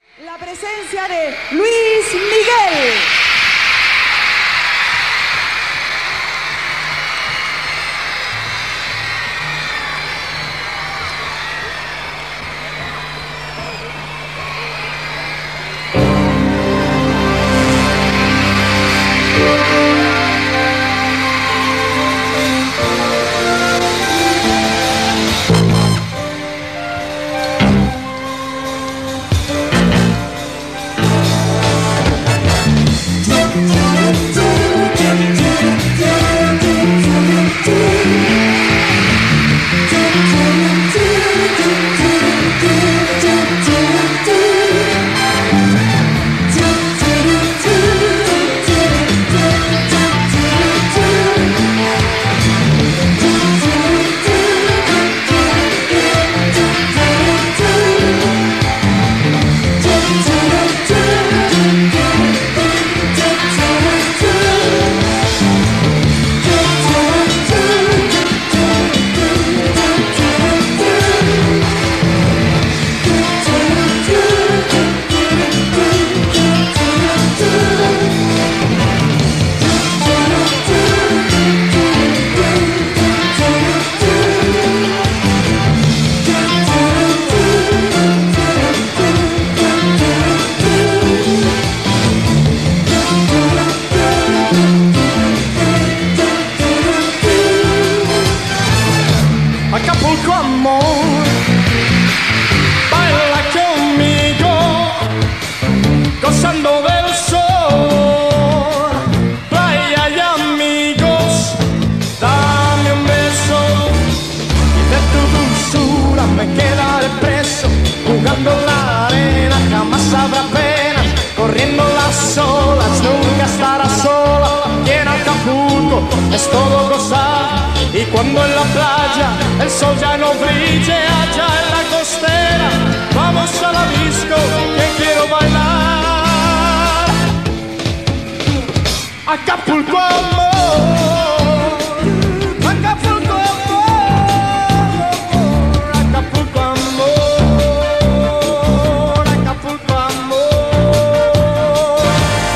La presencia de Luis Miguel. Acapulco, amor, baila conmigo, gozando del sol. Playa y amigos, dame un beso y de tu dulzura me quedaré preso. Jugando en la arena, jamás habrá pena. Corriendo las olas, nunca estarás sola. Y en Acapulco es todo gozar. Y cuando en la playa el sol ya no brille, allá en la costera vamos a la disco que quiero bailar. Acapulco, amor, Acapulco, amor, Acapulco, amor, Acapulco, amor.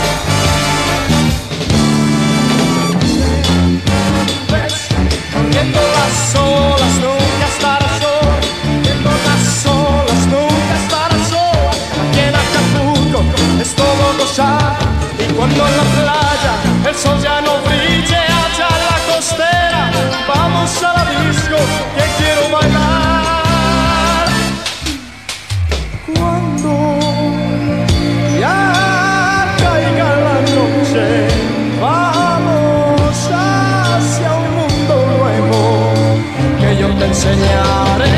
Corriendo las olas, nunca estarás sola. Corriendo las olas, nunca estarás sola. Aquí en Acapulco es todo gozar. Y cuando en la playa el sol ya no brille, allá en la costera vamos a la disco que quiero bailar. Cuando ya caiga la noche, vamos hacia un mundo nuevo que yo te enseñaré.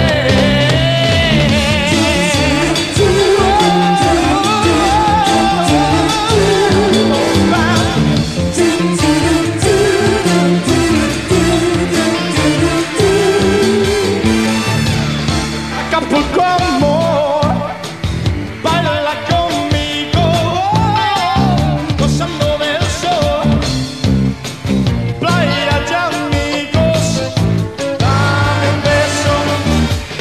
Acapulco, amor, baila conmigo, gozando del sol. Playa de amigos, dame un beso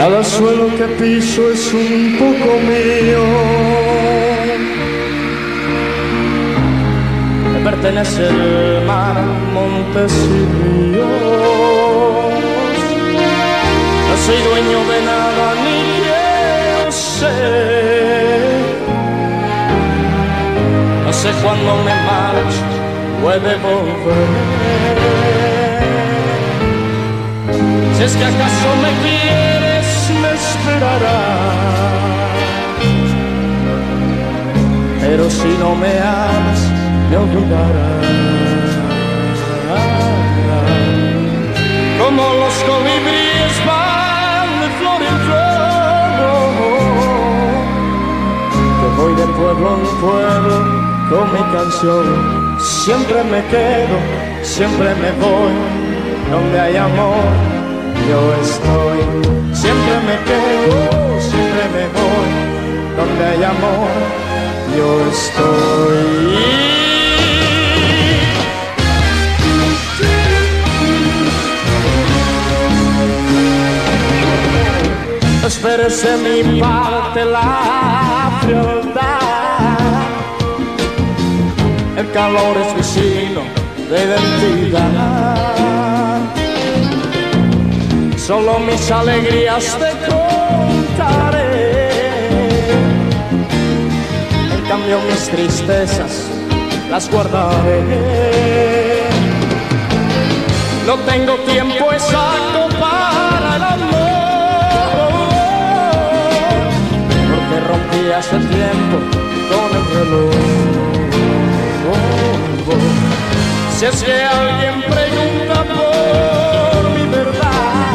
Cada suelo que piso es un poco mío. Me pertenece el mar, montes y ríos. No soy dueño de nada ni quiero ser. No sé cuándo me marcho, puede volver. Si es que acaso me quieres, me esperarás. Pero si no me amas, me olvidarás. Como los colibríes van de flor en flor, que voy de pueblo en pueblo con mi canción. Siempre me quedo, siempre me voy, donde hay amor yo estoy. Siempre me quedo, siempre me voy, donde hay amor yo estoy. Esperes de mi parte la frialdad. El calor es mi signo de identidad. Solo mis alegrías te contaré. En cambio mis tristezas las guardaré. No tengo tiempo exacto para el amor, porque rompí hace tiempo con el reloj. Si es que alguien pregunta por mi verdad,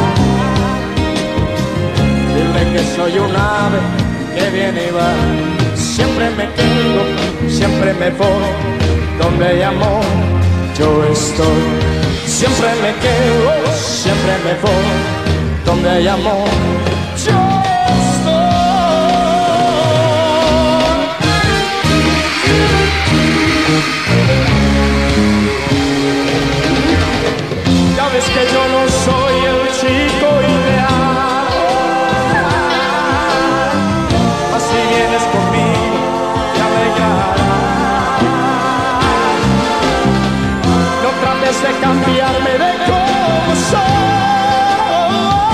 dile que soy un ave que viene y va. Siempre me quedo, siempre me voy, donde hay amor yo estoy. Siempre me quedo, siempre me voy, donde hay amor yo estoy. Ya ves que yo no soy el chico ideal, mas si vienes conmigo te alegrarás. No trates de cambiarme de como soy.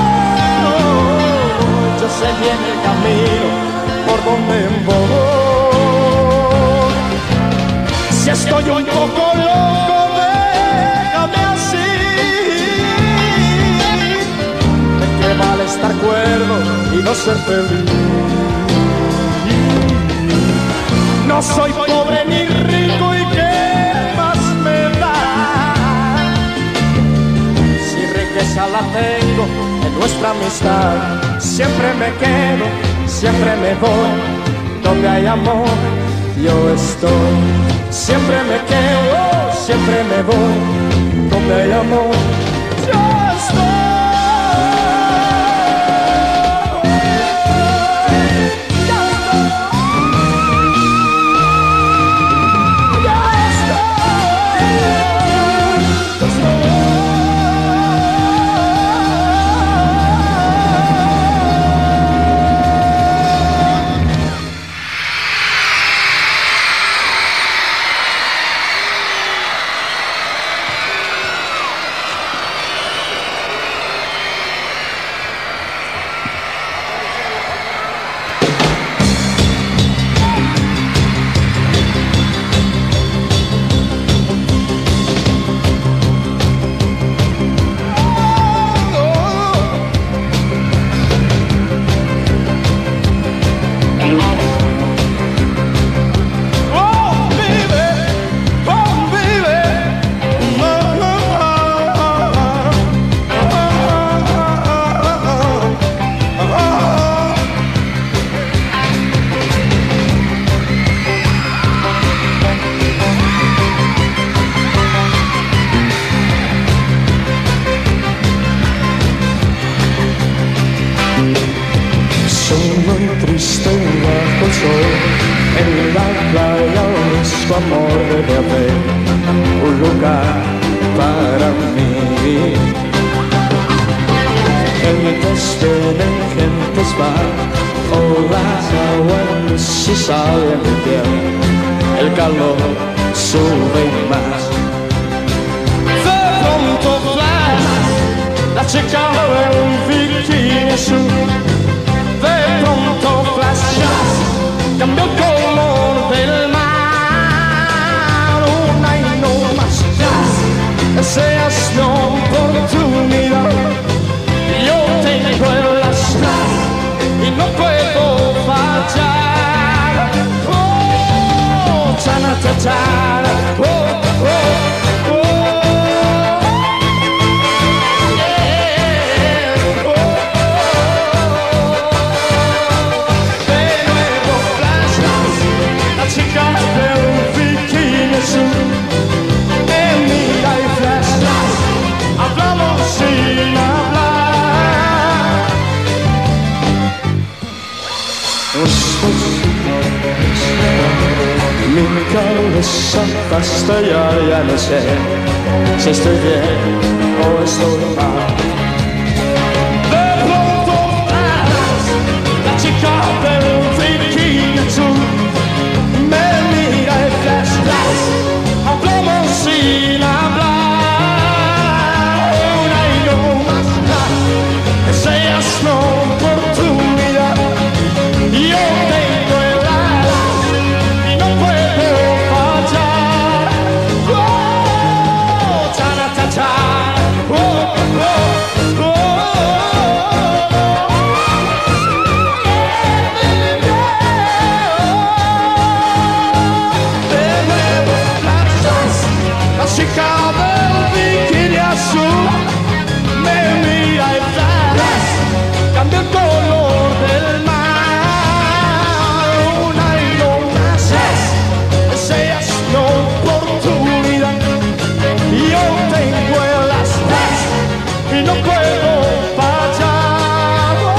Yo sé bien el camino por donde voy. Si estoy un poco loco, déjame así. ¿De qué vale estar cuerdo y no ser feliz? No soy pobre ni rico, ¿y qué más me da? Si riqueza la tengo en nuestra amistad. Siempre me quedo, siempre me voy, donde hay amor yo estoy. Siempre me quedo, siempre me voy, donde hay amor yo estoy. Amor debe haber un lugar para mí. En gentes vienen, gentes van. Olas aguas si sale mi piel, el calor sube más. De pronto flash, la chica del bikini azul. De pronto flash, cambió el color del mar. Una y no más, deseas mi oportunidad. Yo tengo el astral y no puedo fallar. Oh, chana, chana, oh, oh, oh. Yeah, oh, oh. De nuevo flashas, la chica del bikini azul me mira y flashas, hablamos sin hablar. Mi cabeza basta ya no sé si estoy bien o estoy mal. De pronto la chica del bikini azul me mira y flash, flash, hablamos sin hablar. Una y no más, deseas no oportunidad. Yo tengo el ala y no puedo fallar. Oh, chana, cha, cha. Oh, oh, oh, oh. De nuevo flashas, la chica del bikini azul me mira y flash, cambia el color del mar. Yo tengo el astral y no puedo fallar. Oh,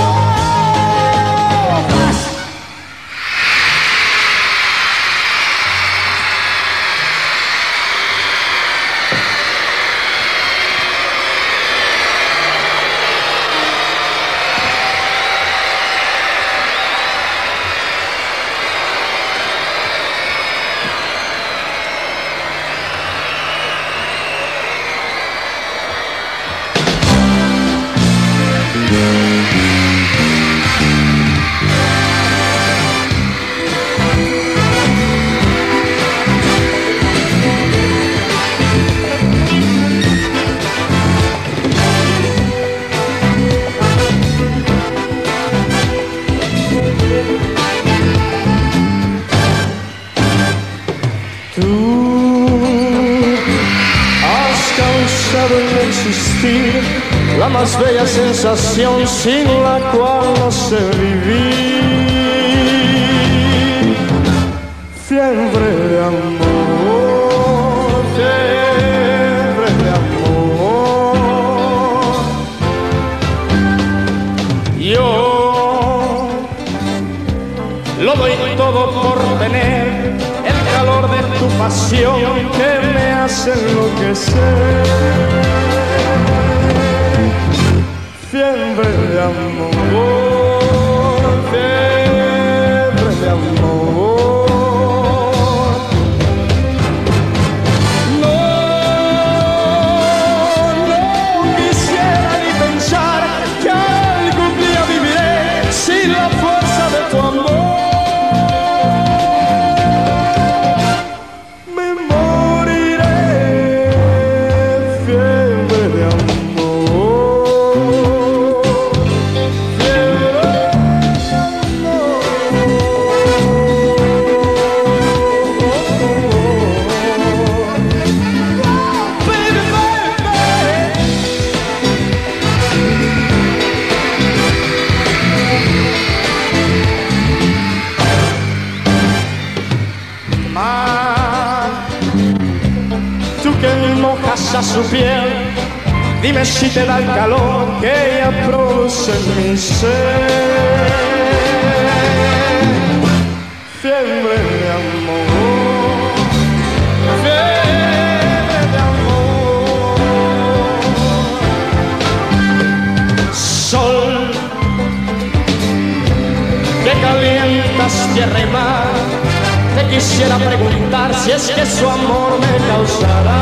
la más bella sensación sin la cual no sé vivir. Fiebre de amor, fiebre de amor. Yo lo doy todo por tener el calor de tu pasión que me hace enloquecer. Fiebre de amor, fiebre de amor. No, no quisiera ni pensar que algún día viviré sin la fuerza de tu amor. Me moriré, fiebre de amor. Tú que mojas a su piel, dime si te da el calor que ella produce en mi ser. Fiebre de amor, fiebre de amor. Sol queda preguntar si es que su amor me causará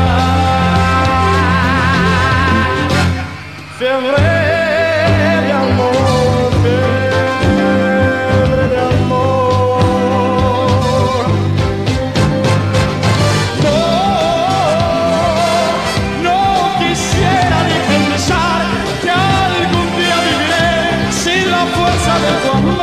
fiebre de amor, fiebre de amor. No quisiera ni pensar que algún día viviré sin la fuerza de tu amor.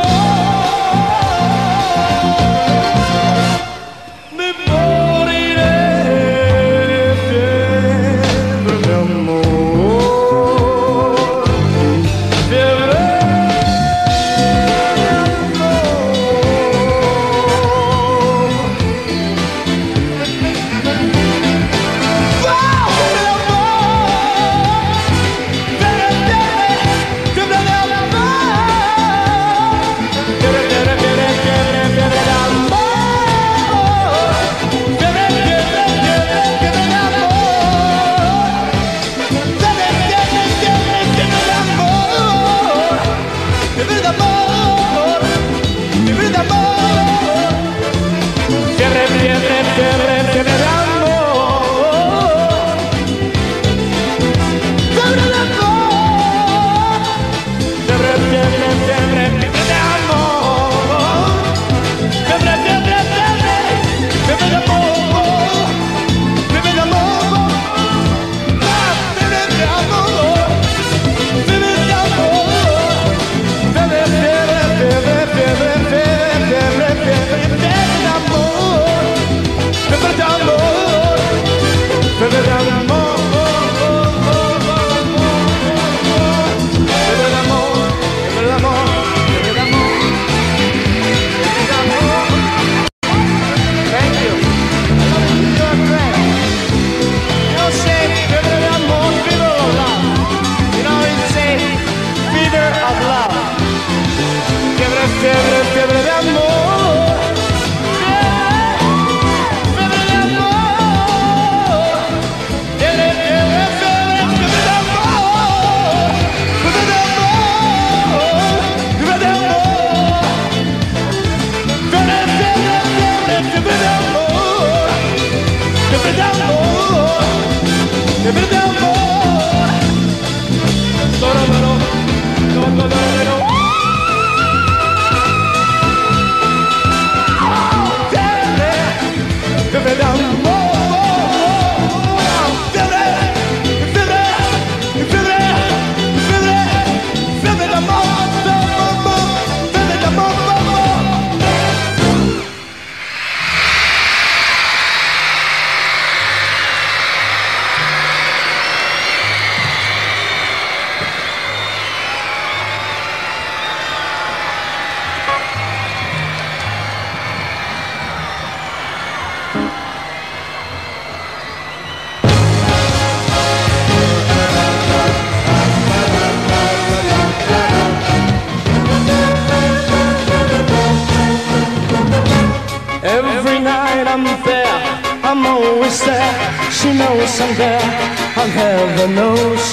Every night I'm there, I'm always there. She knows I'm there, and heaven knows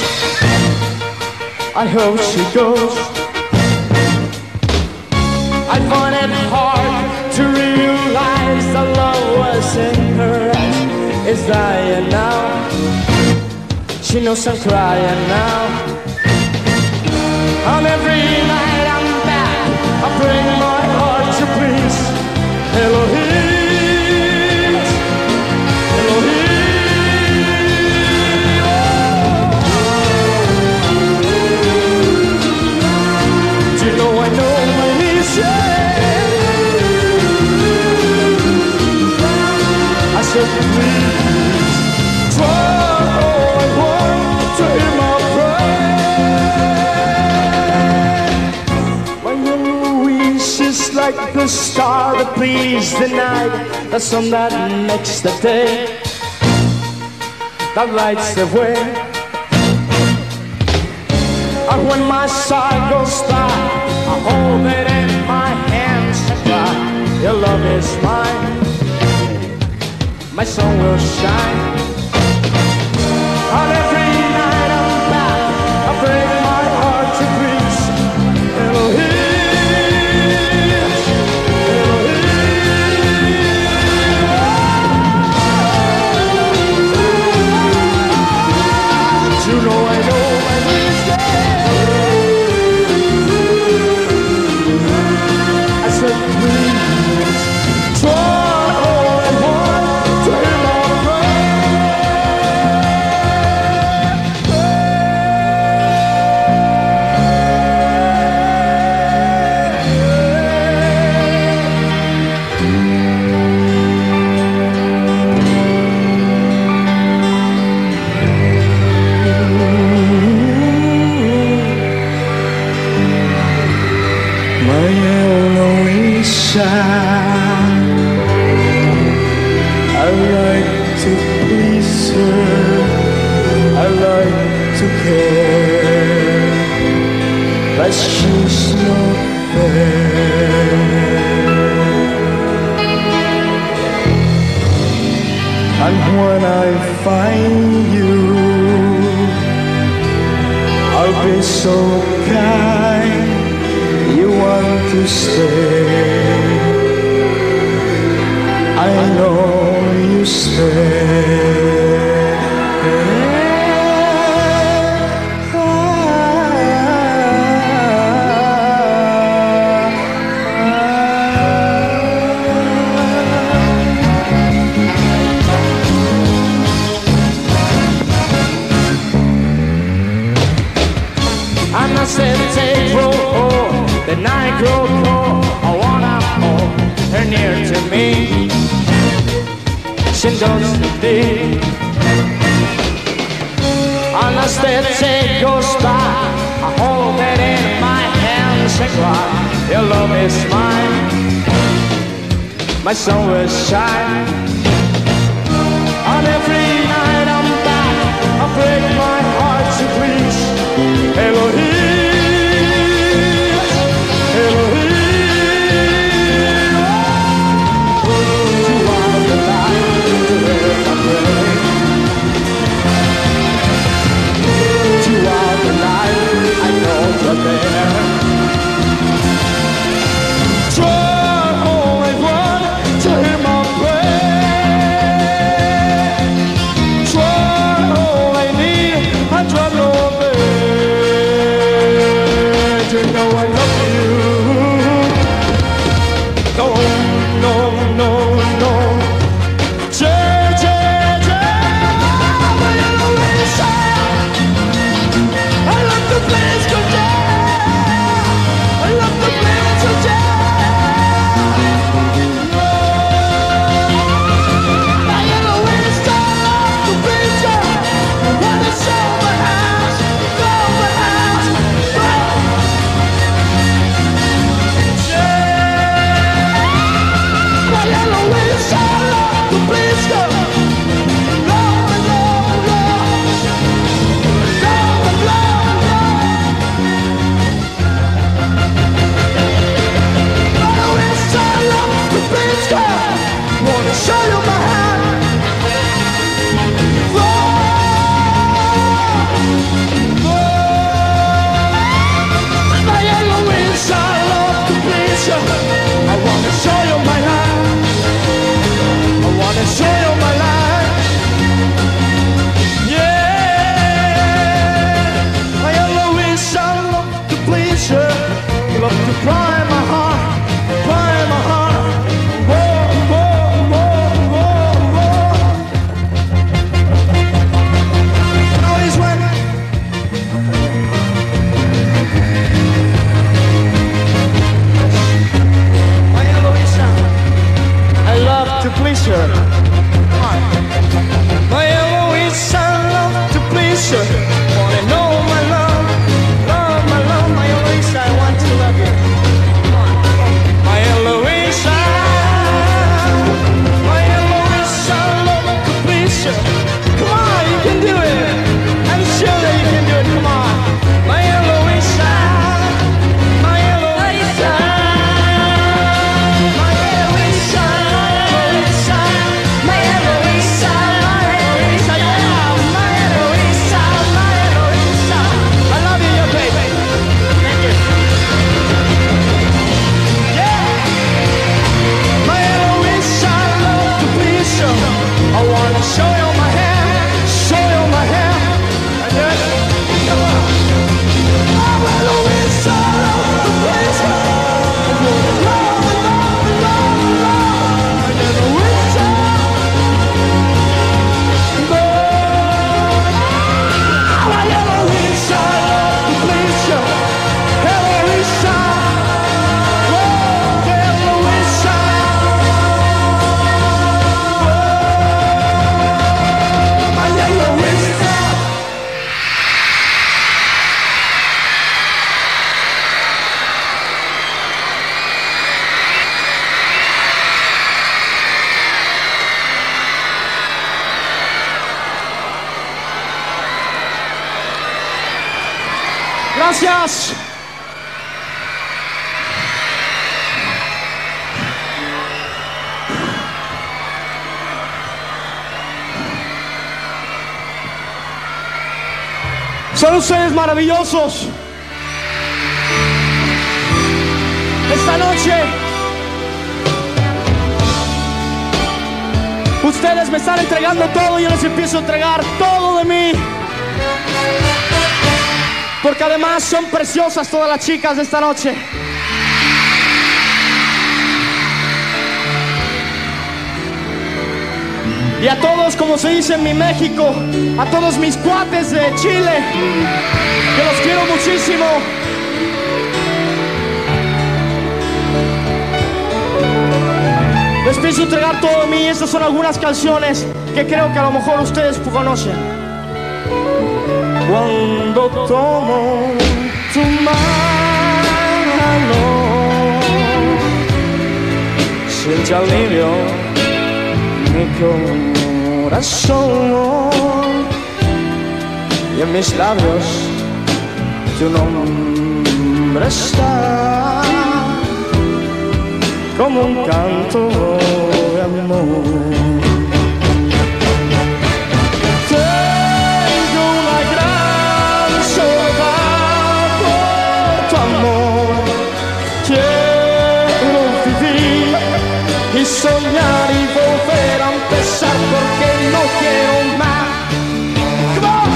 I hope she goes. I find it hard to realize the love was in her eyes is dying now. She knows I'm crying now. And every night I'm back, I bring my heart to peace. Elohim, Elohim, oh. Do you know I know my knees, yeah. I said please, try all I want to hear my prayer. My Louise is like the star that pleases the night, the sun that makes the day, that lights the way. And when my side goes by, I hold it in my hands and cry, your love is mine, my sun will shine. And every night I'm back, I bring my heart to peace. Elohim, Elohim, oh. when I find you, I'll be so kind. You want to stay, I know you stay. And I said, take roll, the night grow cold. I wanna hold her near to me. She does indeed. And I said, take goes by. I hold it in my hands and cry. Your love is mine. My sun will shine. And every night I'm back. I break my heart to please. Elohim, Elohim, you are the light to where I pray. You are the light, I know you're there. Try only one to hear my prayer. Try all I need, I try no you know I love you. No, no, no, no. I love the place so I love the place so I always love the place. I wanna show my house, go my house. Show you my hand. My yellow wings, I love to please you. I wanna show you my hand. I wanna show you my life. Yeah, my yellow wings, I love to please you. You love to cry my heart, cry my heart. Whoa, whoa, whoa, whoa, whoa. Now he's when my yellow wings, I love to please her. My yellow is I love to please her. Wanna know my love, love my love. My yellow is I want to love you. My yellow is my yellow is I love to please her. Come on, you can do it. I'm sure that you can do it. Come on. My yellow is my yellow is my yellow is my yellow is I love you, your baby. Thank you. Yeah. My yellow is I love to please you. I wanna show you my hand, show you my hand. And then, come on. My yellow is I love to please you. I wanna love, love, love, love. My yellow is my yellow is I love to please you. Yellow is oh, yellow is my yellow is Gracias. Son ustedes maravillosos. Esta noche ustedes me están entregando todo y yo les empiezo a entregar todo de mí. Porque además son preciosas todas las chicas de esta noche. Y a todos, como se dice en mi México, a todos mis cuates de Chile, que los quiero muchísimo. Les pienso entregar todo de mí. Estas son algunas canciones que creo que a lo mejor ustedes conocen. Cuando tomo tu mano, siento alivio mi corazón y en mis labios tu nombre está como un canto de amor. Tengo una gran soledad por tu amor. Quiero vivir y soñar y volver a empezar porque no quiero más. Come on.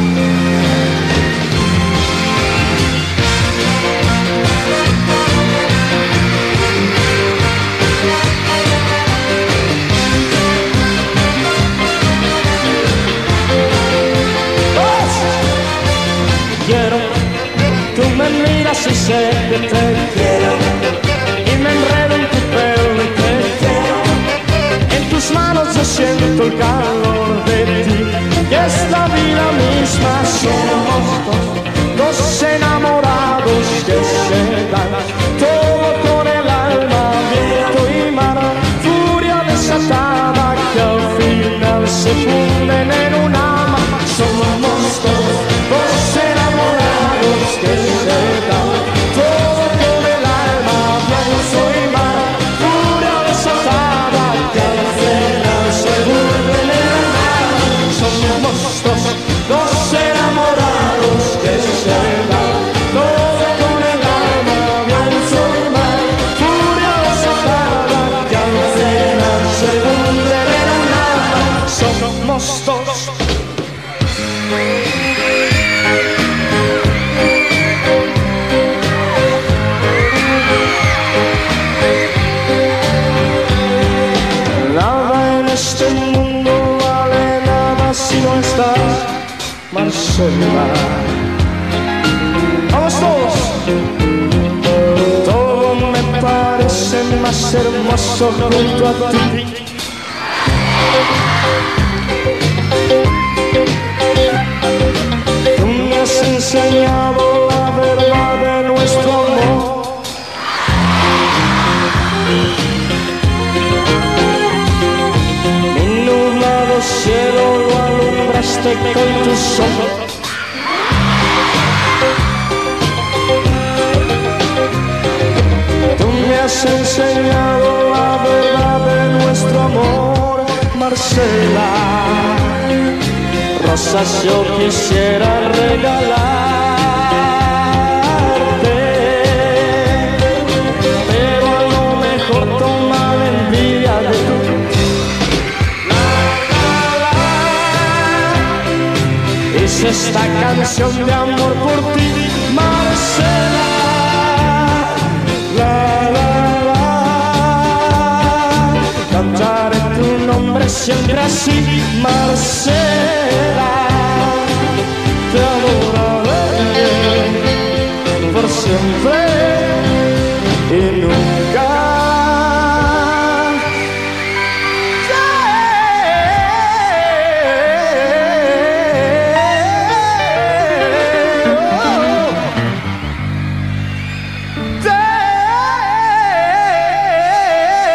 Quiero, tú me miras y sé que te quiero y me enredo en tu pelo y te quiero. En tus manos yo siento el calor de ti y esta vida misma somos dos enamorados que se dan todo con el alma, viento y mar, furia desatada que al final se funden en un alma. Somos dos enamorados que se dan todo con el alma, viento y mar, furia desatada que al final se funden en un alma. Somos dos enamorados que se dan todo con el alma, viento y mar, furia desatada que al final se funden en un alma. Somos dos. Nada en este mundo vale nada si no estás, Marcela. Vamos todos. Todo me parece más hermoso junto a ti. Tú me has enseñado la verdad de nuestro amor. Mi nublado cielo lo alumbraste con tu sol. Tú me has enseñado la verdad de nuestro amor, Marcela. Rosas yo quisiera regalarte, pero a lo mejor toma la envidia de tu. Hice esta canción de amor por ti, Marcela. La, la, la. Cantaré tu nombre siempre así, Marcela. Te adoraré por siempre y nunca.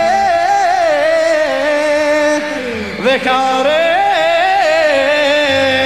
Dejaré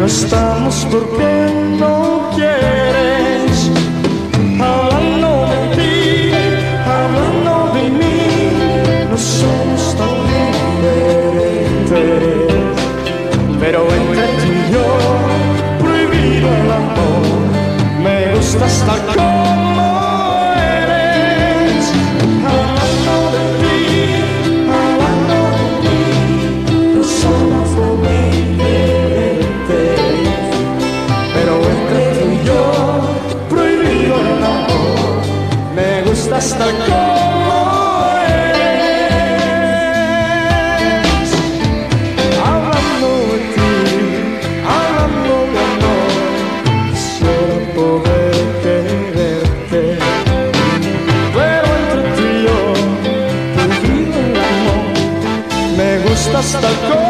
estamos porque no quieres. Hablando de ti, hablando de mí, no somos tan diferentes. Pero entre tú y yo, prohibido el amor. Me gusta estar como eres. Hablando de ti, hablando de mí, no somos tan diferentes. Pero entre tú y yo, prohibido el amor. Me gusta estar como eres. Hablando de ti, hablando de amor, quisiera poder quererte. Pero entre tú y yo, prohibido el amor. Me gusta estar como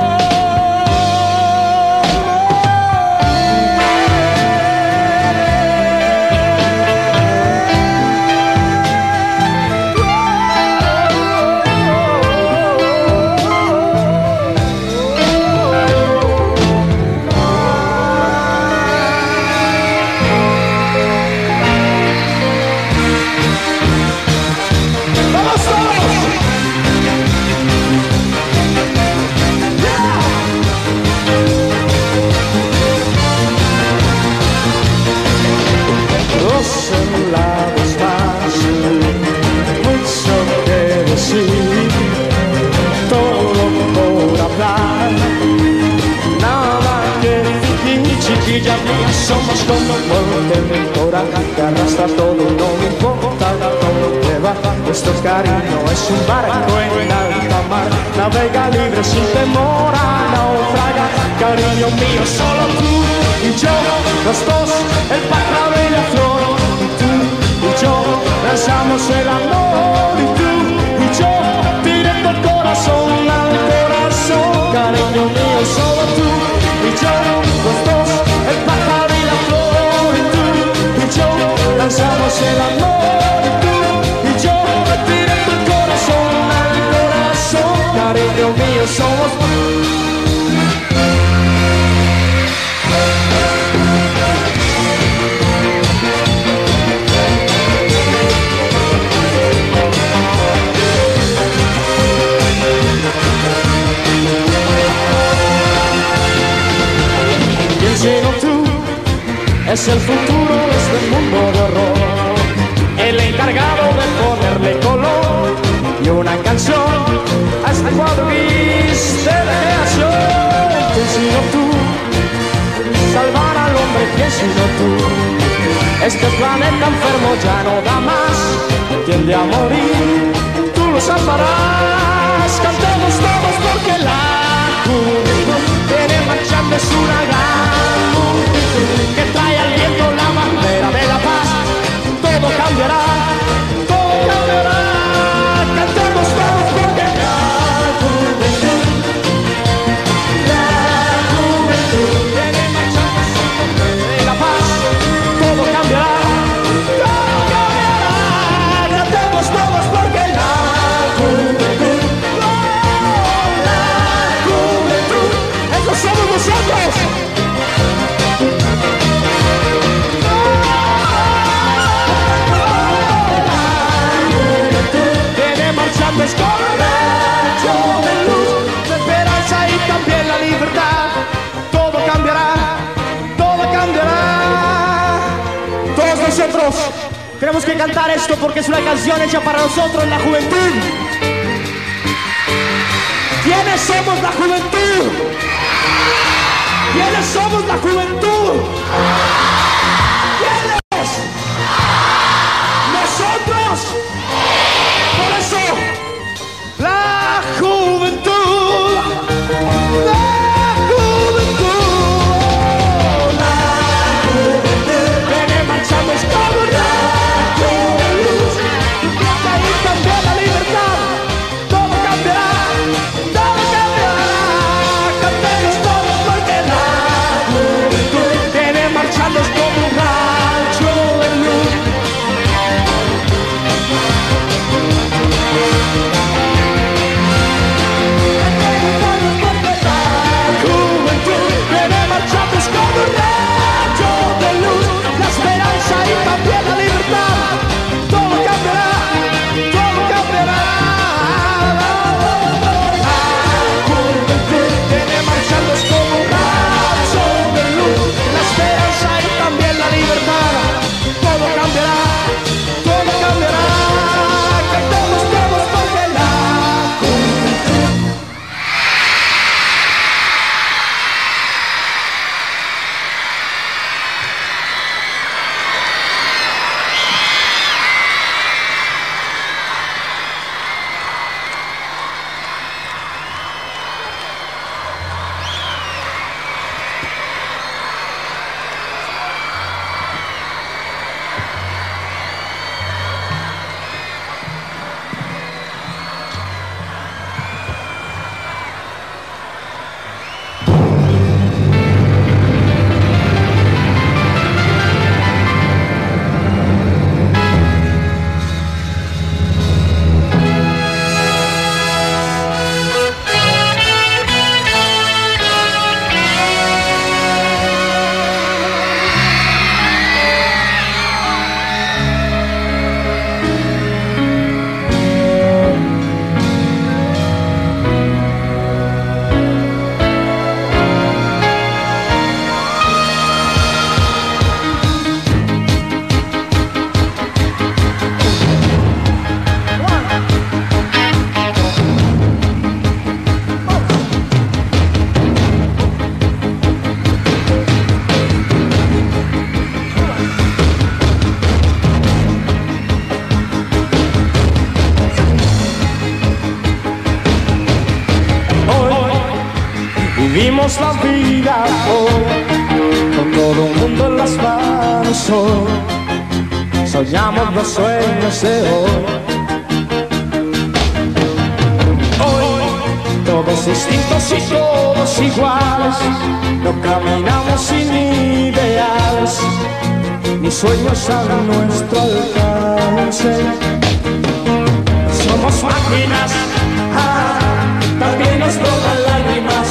chiquilla mía, somos como el temporal que arrastra todo, no me importa todo que va. Nuestro cariño es un barco en alta mar, navega libre sin temor a naufragar. Cariño mío, solo tú y yo, los dos, el pájaro y la flor. Tú y yo lanzamos el amor, y tú y yo directo al corazón, al corazón. Cariño mío, solo tú y yo, los dos, el pájaro y la flor. Y tú y yo lanzamos el amor, y tú y yo directo al corazón, al corazón. Cariño mío, somos sino tú, es el futuro de este mundo de horror, el encargado de ponerle color y una canción a este cuadro gris de creación. ¿Quién sino tú? Salvar al hombre, ¿quién sino tú? Este planeta enfermo ya no da más, tiende a morir, tú lo salvarás. Cantemos todos porque la juventud viene marchando, es una gran multitud que trae al viento la bandera de la paz. Todo cambiará, todo cambiará. Cantemos todos porque la juventud viene marchando sin bandera de la paz. Todo cambiará, todo cambiará. Cantemos todos porque la juventud, eso somos nosotros. Viene marchando, es como un rayo de luz, de esperanza y también la libertad. Todo cambiará, todo cambiará. Todos nosotros tenemos que cantar esto porque es una canción hecha para nosotros, la juventud. ¿Quiénes somos la juventud? ¿Quiénes somos la juventud? ¿Quiénes? Nosotros. Por eso, la juventud, la juventud, la juventud viene marchando, es como un rayo de luz, y ahí también la libertad. Todo cambiará, todo cambiará. Cantemos todos porque la juventud viene marchando. vivimos la vida hoy, con todo el mundo en las manos hoy, soñamos los sueños de hoy. Hoy, todos distintos y todos iguales, no caminamos sin ideales, ni sueños a nuestro alcance. Somos máquinas, también nos brotan lágrimas,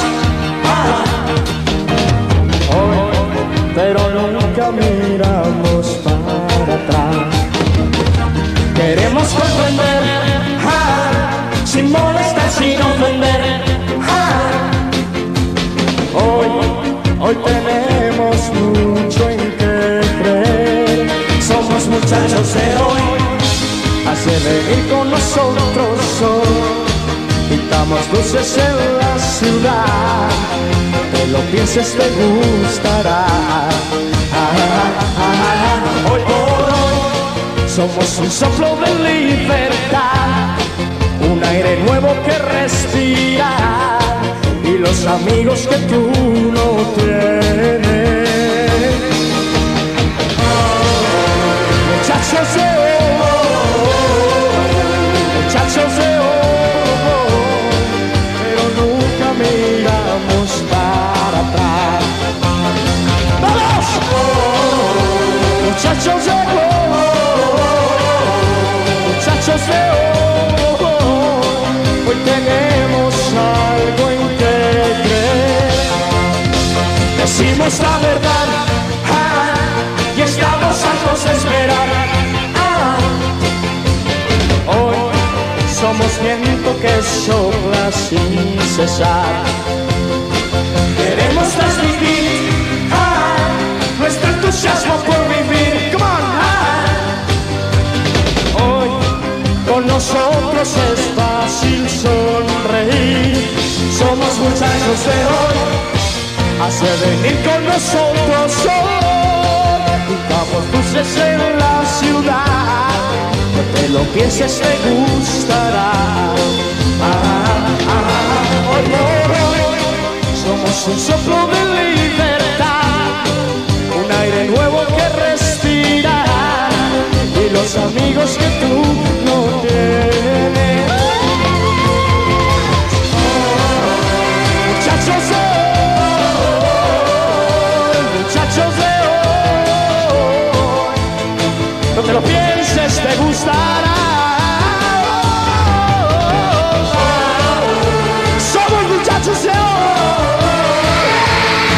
hoy, pero nunca miramos para atrás. Queremos comprender, sin molestar, sin ofender. Hoy tenemos mucho en que creer. Somos muchachos de hoy, hace venir con nosotros hoy. Pintamos luces en la ciudad, te lo pienses, te gustará. Hoy por hoy somos un soplo de libertad, un aire nuevo que respirar, y los amigos que tú no tienes. Muchachos de hoy, muchachos de hoy, pero nunca miramos para atrás. ¡Vamos! Muchachos de hoy, muchachos de hoy tenemos algo en que creer. Decimos la verdad, y estamos hartos de esperar. Hoy somos viento que sopla sin cesar. Queremos transmitir nuestro entusiasmo por vivir. Come on. Hoy con nosotros es fácil sonreír. Somos muchachos de hoy, hace venir con nosotros hoy. Pintamos luces en la ciudad, no te lo pienses, te gustará. Hoy por hoy somos un soplo de libertad, un aire nuevo que respirar, y los amigos que tú no tienes. Muchachos de hoy, muchachos de hoy, no te lo pienses, te gustará. Somos muchachos de hoy.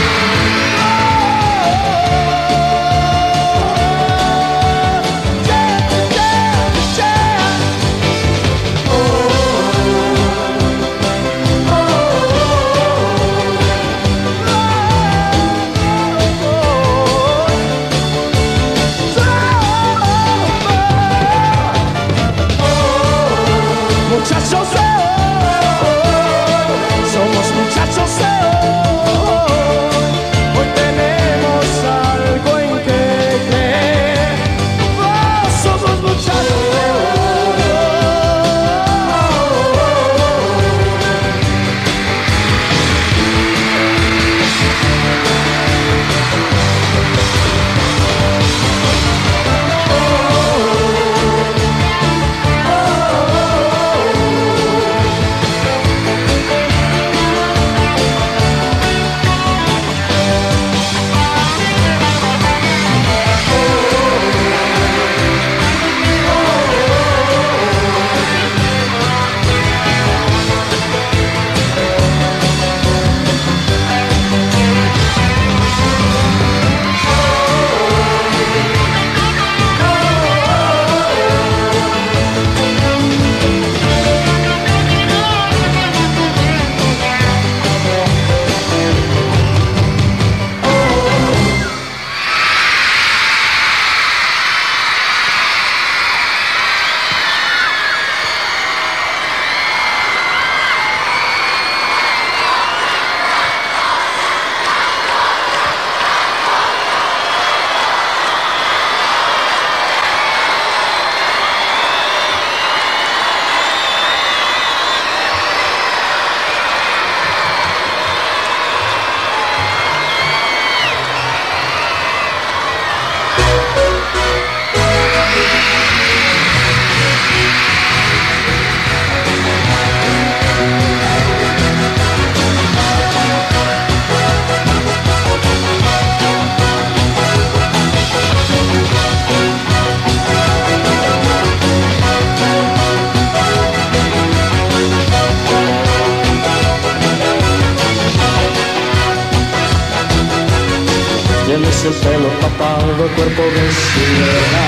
todo el cuerpo de sirena.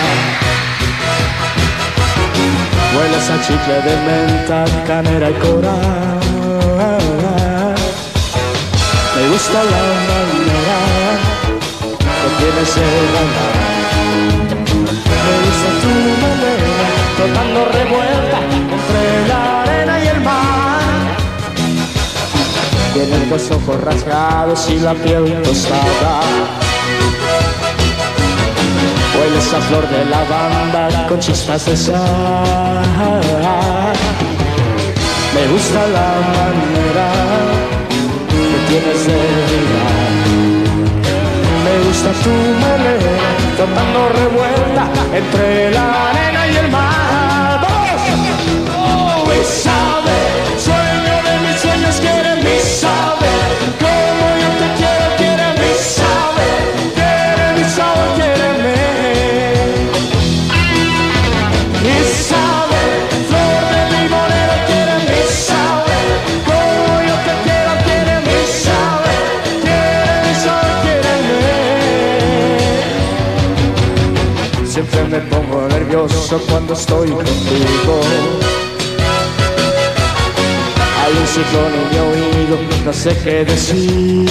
Hueles a chicle de menta, canela y coral. Me gusta la manera que tienes de bailar. Me gusta tu manera, tocando revuelta entre la arena y el mar. Tienes los ojos rasgados y la piel tostada. Hueles a flor de lavanda con chispas de sal. Me gusta la manera que tienes de bailar. Me gusta tu manera, tomando revuelta entre la arena y el mar. ¡Vamos! Oh, Isabel, sueño de mis sueños, quiere mi saber. Como yo te quiero, quiere mi saber. Quiere mi saber, quiéreme. Isabel, flor de mi morena, quiere mi saber. Como yo te quiero, quiere mi saber. Quiere mi saber, quiéreme. Siempre me pongo nervioso cuando estoy contigo. Hay un ciclón en mi oído, no sé qué decir.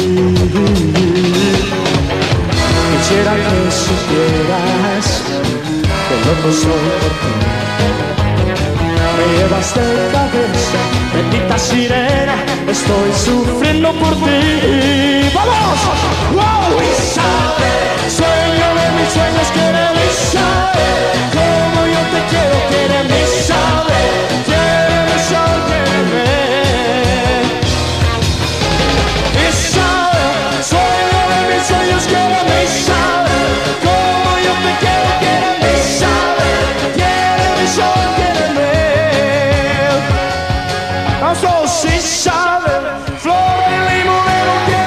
Quisiera que supieras que loco soy por ti. Me llevas de cabeza, bendita sirena, estoy sufriendo por ti. ¡Vamos! ¡Wow! Isabel, sueño de mis sueños, quiere mi saber. Como yo te quiero, quiere mi saber. Quiere mi saber, quiéreme. Isabel, sueño de mis sueños, quiere mi saber. Como yo te quiero, quiere mi saber. Quiere mi saber, quiéreme. Isabel, flor de limonero, quiere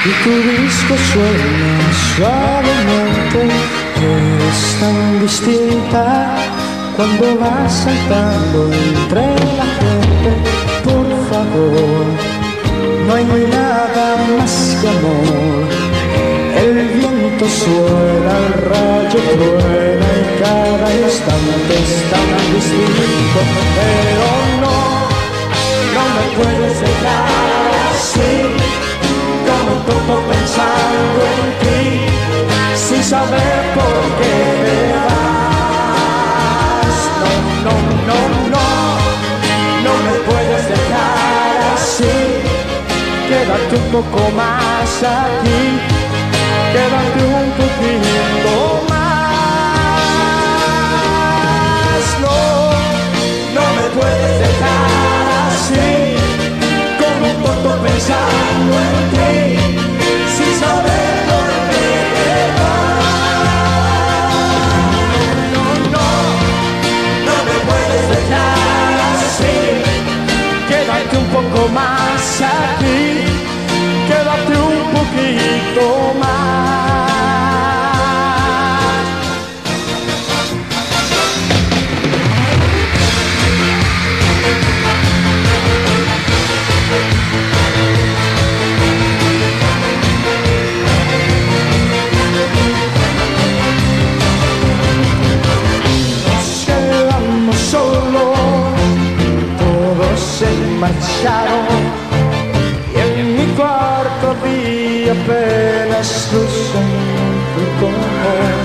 y tu disco suena suavemente. Eres tan distinta cuando vas saltando entre la gente. Por favor, no hay nada más que amor. El viento suena, el rayo truena y cada instante es tan distinto. Pero no me puedes dejar así, como un tonto pensando en ti, sin saber por qué me vas. No me puedes dejar así. Quédate un poco más aquí, quédate un poquito más. No me puedes dejar así, como un tonto pensando en ti, sin saber por qué te vas. No me puedes dejar así. Quédate un poco más aquí, quédate un poquito más. Nos quedamos solos, todos se marcharon, y en mi cuarto había apenas luz en tu color.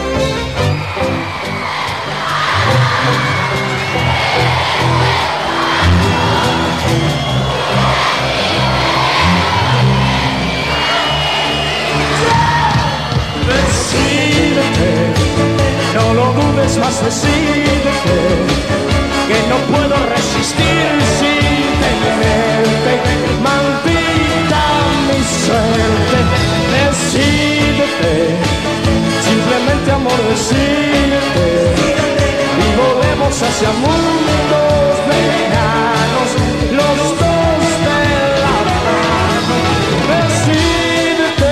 Decídete, no lo dudes más, decídete, que no puedo resistir sin tenerte. Maldita mi suerte, decídete, simplemente amor, decídete, y volvemos hacia mundos lejanos, los dos de la mano. Decídete.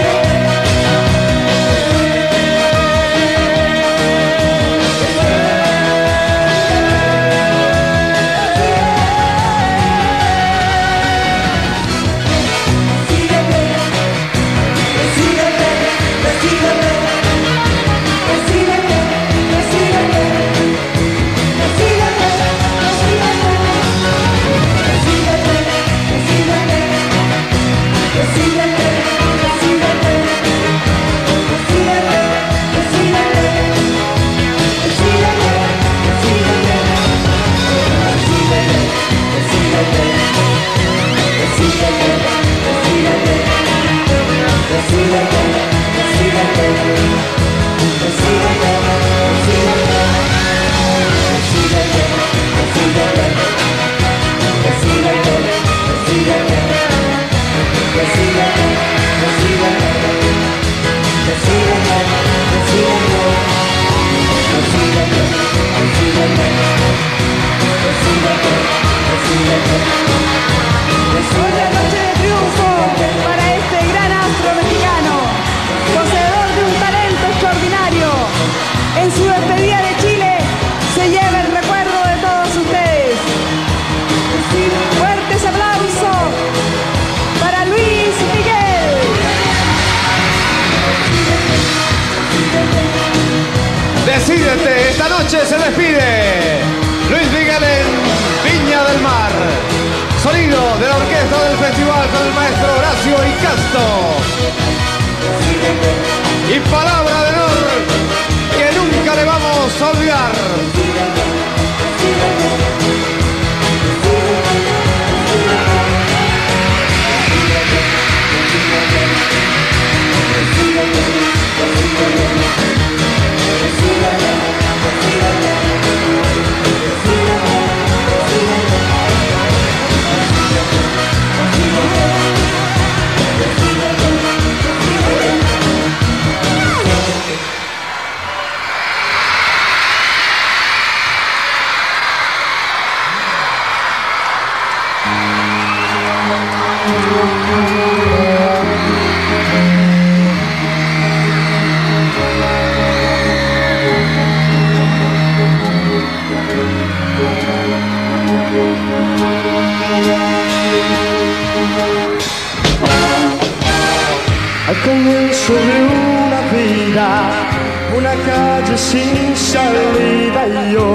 Otra noche de triunfo para este gran astro mexicano, poseedor de un talento extraordinario. En su despedida de Chile se lleva el recuerdo de todos ustedes. Fuertes aplausos para Luis Miguel. Decídete, esta noche se despide Luis Miguel en Viña del Mar. Sonido de la orquesta del festival con el maestro Horacio Icasto. Y palabra de honor que nunca le vamos a olvidar. calle sin salida y yo,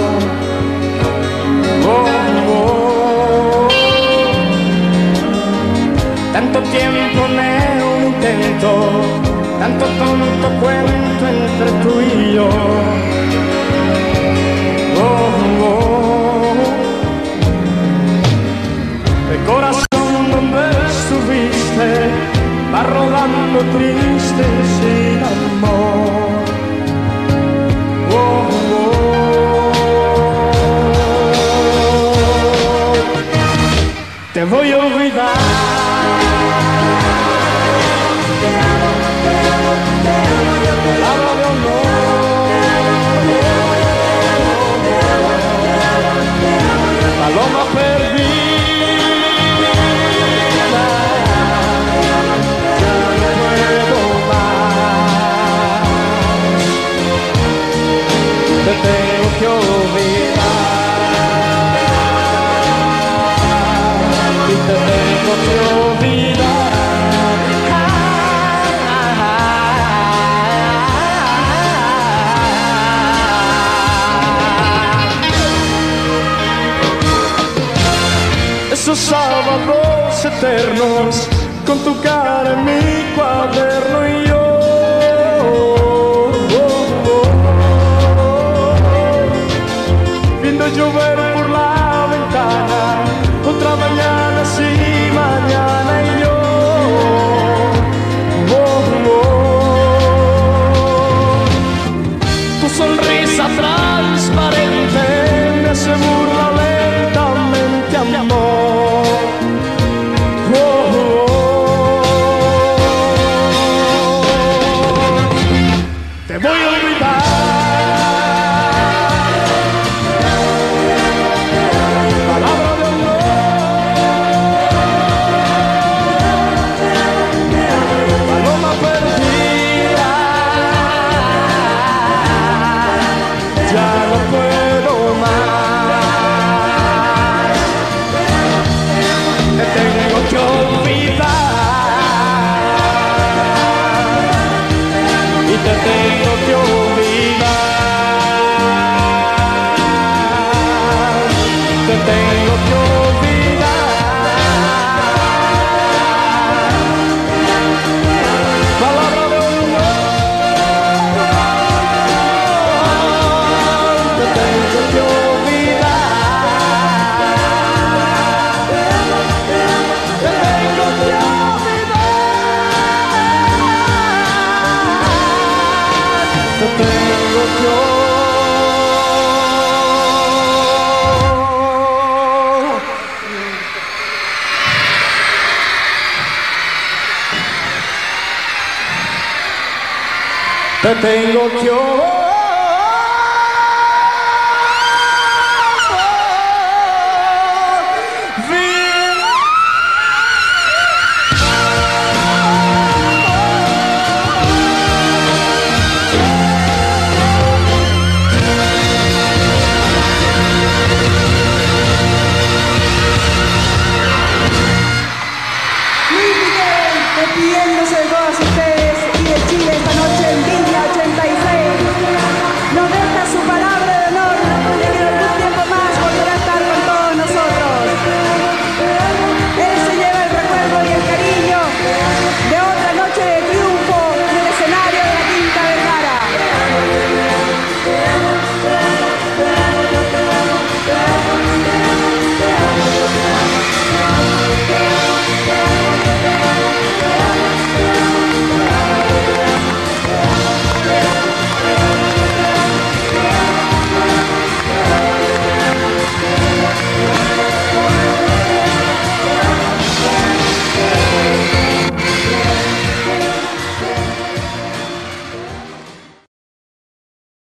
tanto tiempo en un intento, tanto tonto cuento entre tú y yo. El corazón donde estuviste va rodando triste sin amor. Te voy a olvidar. Paloma perdida, ya no puedo más. Te tengo que olvidar y te tengo que olvidar. Esos sábados eternos con tu cara en mi cuaderno y yo viendo llover por la ventana, otra mañana sí, mañana y yo tu sonrisa transparente me hace burla lentamente, amor. Te voy a olvidar. Palabra de honor. Paloma perdida, ya no puedo más. Te tengo que olvidar y te tengo que olvidar. Te tengo que olvidar. Palabra de honor. Te tengo que olvidar. Te tengo que olvidar. Te tengo que Te tengo que